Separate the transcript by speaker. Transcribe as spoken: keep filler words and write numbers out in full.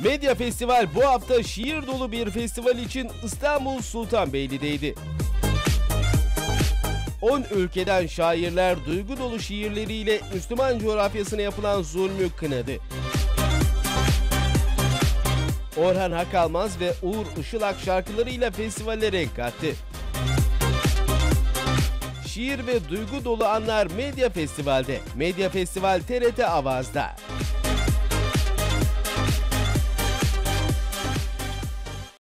Speaker 1: Medya Festival bu hafta şiir dolu bir festival için İstanbul Sultanbeyli'deydi. on ülkeden şairler duygu dolu şiirleriyle Müslüman coğrafyasına yapılan zulmü kınadı. Orhan Hakalmaz ve Uğur Işılak şarkılarıyla festivale renk kattı. Şiir ve duygu dolu anlar Medya Festival'de. Medya Festival T R T Avaz'da.